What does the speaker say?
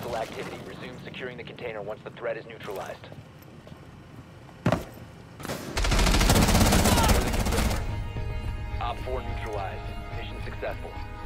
hostile activity. Resume securing the container once the threat is neutralized. Op 4 neutralized. Mission successful.